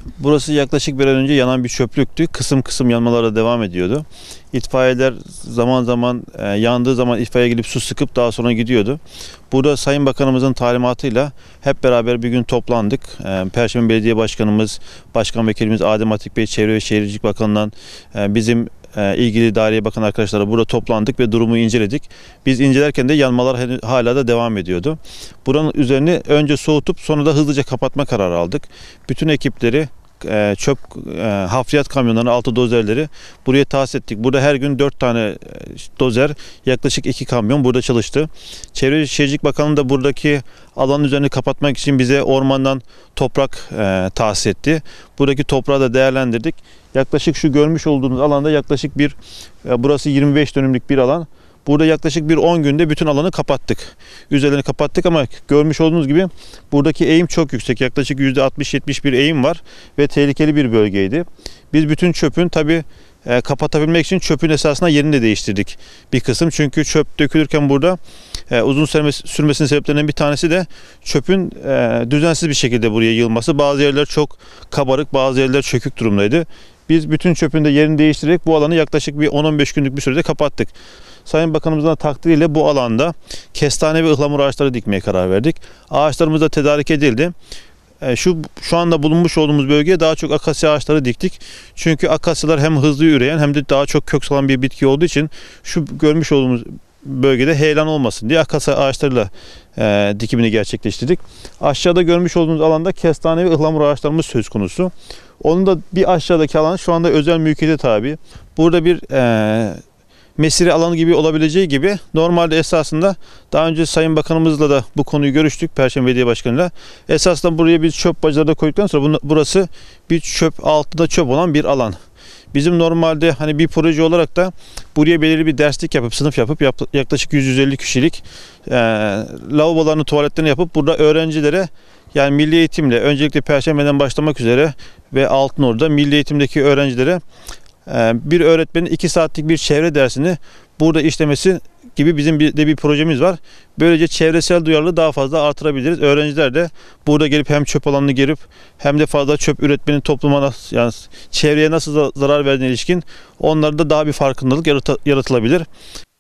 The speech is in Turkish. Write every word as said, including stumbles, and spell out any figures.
Burası yaklaşık bir ay önce yanan bir çöplüktü. Kısım kısım yanmalara devam ediyordu. İtfaiyeler zaman zaman e, yandığı zaman itfaiye gelip su sıkıp daha sonra gidiyordu. Burada Sayın Bakanımızın talimatıyla hep beraber bir gün toplandık. E, Perşembe Belediye Başkanımız, Başkan Vekilimiz Adem Atik Bey, Çevre ve Şehircilik Bakanı'ndan e, bizim e, ilgili daireye bakan arkadaşlarla burada toplandık ve durumu inceledik. Biz incelerken de yanmalar hala da devam ediyordu. Buranın üzerini önce soğutup sonra da hızlıca kapatma kararı aldık. Bütün ekipleri, çöp hafriyat kamyonlarını, altı dozerleri buraya tahsis ettik. Burada her gün dört tane dozer, yaklaşık iki kamyon burada çalıştı. Çevre ve Şehircilik Bakanlığı da buradaki alanın üzerini kapatmak için bize ormandan toprak e, tahsis etti. Buradaki toprağı da değerlendirdik. Yaklaşık şu görmüş olduğunuz alanda yaklaşık bir, e, burası yirmi beş dönümlük bir alan. Burada yaklaşık bir on günde bütün alanı kapattık. Üzerlerini kapattık ama görmüş olduğunuz gibi buradaki eğim çok yüksek. Yaklaşık yüzde altmış yetmiş bir eğim var ve tehlikeli bir bölgeydi. Biz bütün çöpün tabii e, kapatabilmek için çöpün esasında yerini de değiştirdik bir kısım. Çünkü çöp dökülürken burada e, uzun sürmesi, sürmesinin sebeplerinden bir tanesi de çöpün e, düzensiz bir şekilde buraya yığılması. Bazı yerler çok kabarık, bazı yerler çökük durumdaydı. Biz bütün çöpün de yerini değiştirerek bu alanı yaklaşık bir on on beş günlük bir sürede kapattık. Sayın Bakanımızın da takdiriyle bu alanda kestane ve ıhlamur ağaçları dikmeye karar verdik. Ağaçlarımız da tedarik edildi. E, şu şu anda bulunmuş olduğumuz bölgeye daha çok akasya ağaçları diktik. Çünkü akasyalar hem hızlı üreyen hem de daha çok kök salan bir bitki olduğu için şu görmüş olduğumuz bölgede heyelan olmasın diye akasya ağaçlarıyla e, dikimini gerçekleştirdik. Aşağıda görmüş olduğumuz alanda kestane ve ıhlamur ağaçlarımız söz konusu. Onun da bir aşağıdaki alan şu anda özel mülkiyete tabi. Burada bir e, mesire alanı gibi olabileceği gibi normalde esasında daha önce Sayın Bakanımızla da bu konuyu görüştük, Perşembe Belediye Başkanı'yla. Esasında buraya biz çöp bacaları da koyduktan sonra burası bir çöp, altında çöp olan bir alan. Bizim normalde hani bir proje olarak da buraya belirli bir derslik yapıp, sınıf yapıp yap, yaklaşık yüz yüz elli kişilik e, lavabolarını, tuvaletlerini yapıp burada öğrencilere, yani milli eğitimle öncelikle Perşembe'den başlamak üzere ve Altınordu'da milli eğitimdeki öğrencilere bir öğretmenin iki saatlik bir çevre dersini burada işlemesi gibi bizim bir de bir projemiz var. Böylece çevresel duyarlılığı daha fazla artırabiliriz. Öğrenciler de burada gelip hem çöp alanını girip hem de fazla çöp üretmenin topluma nasıl, yani çevreye nasıl zarar verdiğine ilişkin onlarda daha bir farkındalık yaratılabilir.